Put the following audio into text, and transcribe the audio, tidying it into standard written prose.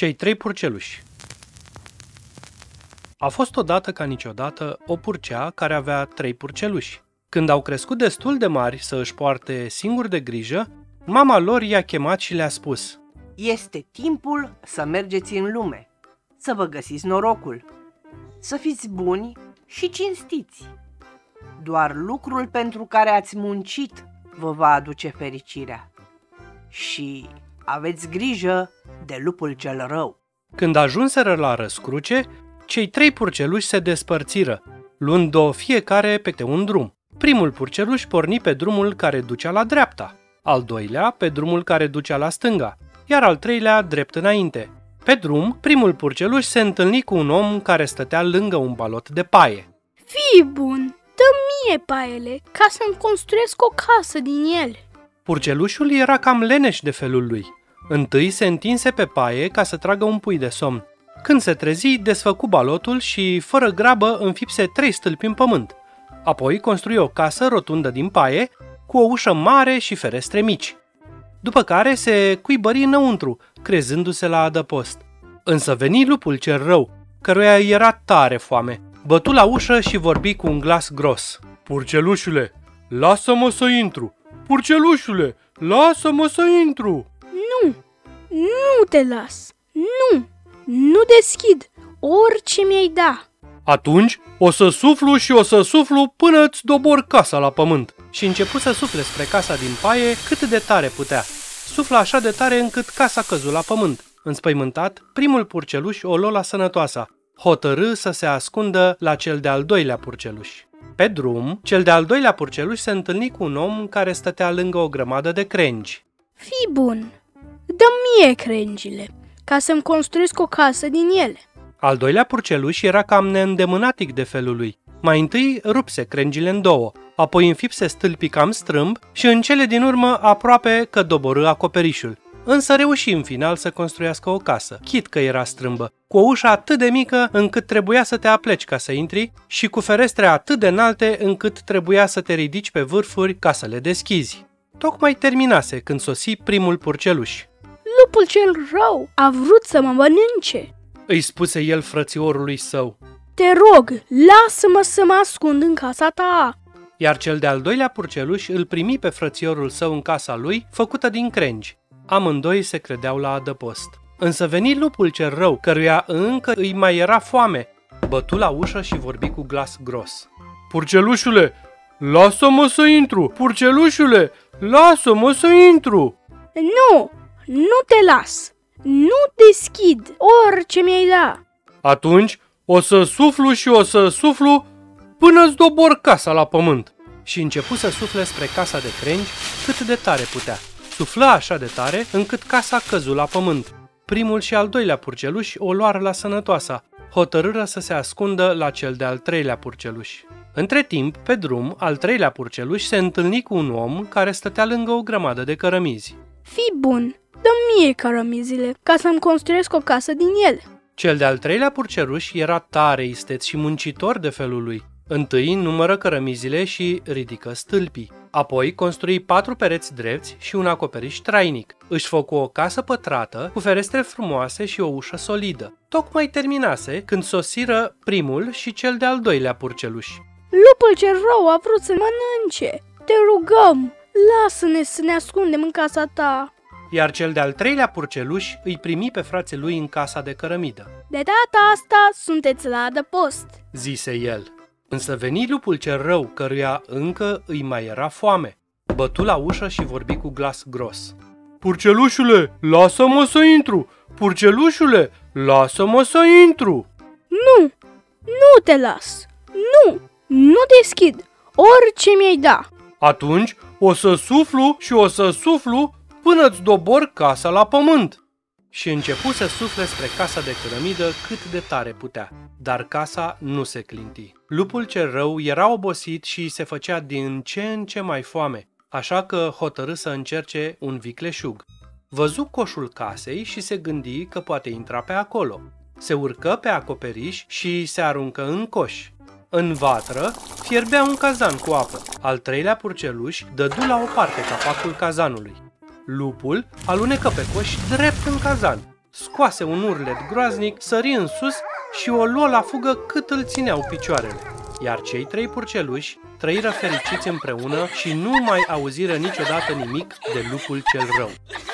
Cei 3 purceluși. A fost odată ca niciodată o purcea care avea 3 purceluși. Când au crescut destul de mari să își poarte singuri de grijă, mama lor i-a chemat și le-a spus: Este timpul să mergeți în lume, să vă găsiți norocul, să fiți buni și cinstiți. Doar lucrul pentru care ați muncit vă va aduce fericirea. Și aveți grijă de lupul cel rău. Când ajunseră la răscruce, cei 3 purceluși se despărțiră, luând-o fiecare pe un drum. Primul purceluș porni pe drumul care ducea la dreapta, al doilea pe drumul care ducea la stânga, iar al treilea drept înainte. Pe drum, primul purceluș se întâlni cu un om care stătea lângă un balot de paie. Fii bun, dă-mi mie paiele ca să-mi construiesc o casă din ele. Purcelușul era cam leneș de felul lui. Întâi se întinse pe paie ca să tragă un pui de somn. Când se trezi, desfăcu balotul și, fără grabă, înfipse 3 stâlpi în pământ. Apoi construi o casă rotundă din paie, cu o ușă mare și ferestre mici. După care se cuibări înăuntru, crezându-se la adăpost. Însă veni lupul cel rău, căruia era tare foame. Bătu la ușă și vorbi cu un glas gros: Purcelușule, lasă-mă să intru! Purcelușule, lasă-mă să intru! Nu te las! Nu deschid, orice mi-ai da! Atunci o să suflu și o să suflu până îți dobor casa la pământ. Și începu să sufle spre casa din paie cât de tare putea. Sufla așa de tare încât casa căzu la pământ. Înspăimântat, primul purceluș o luă la sănătoasa. Hotărâ să se ascundă la cel de-al doilea purceluș. Pe drum, cel de-al doilea purceluș se întâlni cu un om care stătea lângă o grămadă de crengi. Fii bun, dă-mi mie crengile, ca să-mi construiesc o casă din ele. Al doilea purceluș era cam neîndemânatic de felul lui. Mai întâi rupse crengile în două, apoi înfipse stâlpii cam strâmb și în cele din urmă aproape că doborâ acoperișul. Însă reuși în final să construiască o casă, chit că era strâmbă, cu o ușă atât de mică încât trebuia să te apleci ca să intri și cu ferestre atât de înalte încât trebuia să te ridici pe vârfuri ca să le deschizi. Tocmai terminase când sosi primul purceluș. Lupul cel rău a vrut să mă mănânce, îi spuse el frățiorului său. Te rog, lasă-mă să mă ascund în casa ta. Iar cel de-al doilea purceluș îl primi pe frățiorul său în casa lui, făcută din crengi. Amândoi se credeau la adăpost. Însă veni lupul cel rău, căruia încă îi mai era foame. Bătu la ușă și vorbi cu glas gros: Purcelușule, lasă-mă să intru! Purcelușule, lasă-mă să intru! Nu te las! Nu deschid, orice mi-ai da! Atunci o să suflu și o să suflu până-ți dobor casa la pământ. Și începu să sufle spre casa de crengi cât de tare putea. Suflă așa de tare încât casa căzu la pământ. Primul și al doilea purceluș o luară la sănătoasa. Hotărâră să se ascundă la cel de-al treilea purceluș. Între timp, pe drum, al treilea purceluș se întâlni cu un om care stătea lângă o grămadă de cărămizi. Fii bun, dă-mi mie cărămizile ca să-mi construiesc o casă din ele. Cel de-al treilea purceluș era tare isteț și muncitor de felul lui. Întâi numără cărămizile și ridică stâlpii. Apoi construi 4 pereți drepți și un acoperiș trainic. Își făcu o casă pătrată, cu ferestre frumoase și o ușă solidă. Tocmai terminase când sosiră primul și cel de-al doilea purceluș. Lupul cel rău a vrut să mănânce. Te rugăm, lasă-ne să ne ascundem în casa ta. Iar cel de-al treilea purceluș îi primi pe frații lui în casa de cărămidă. De data asta sunteți la adăpost, zise el. Însă veni lupul cel rău, căruia încă îi mai era foame. Bătu la ușă și vorbi cu glas gros: Purcelușule, lasă-mă să intru! Purcelușule, lasă-mă să intru! Nu te las! Nu deschid, orice mi-ai da! Atunci o să suflu și o să suflu până-ți dobor casa la pământ. Și începu să sufle spre casa de cărămidă cât de tare putea, dar casa nu se clinti. Lupul cel rău era obosit și se făcea din ce în ce mai foame, așa că hotărâ să încerce un vicleșug. Văzu coșul casei și se gândi că poate intra pe acolo. Se urcă pe acoperiș și se aruncă în coș. În vatră fierbea un cazan cu apă. Al treilea purceluș dădu la o parte capacul cazanului. Lupul alunecă pe coș drept în cazan. scoase un urlet groaznic, sări în sus și o luă la fugă cât îl țineau picioarele. Iar cei 3 purceluși trăiră fericiți împreună și nu mai auziră niciodată nimic de lupul cel rău.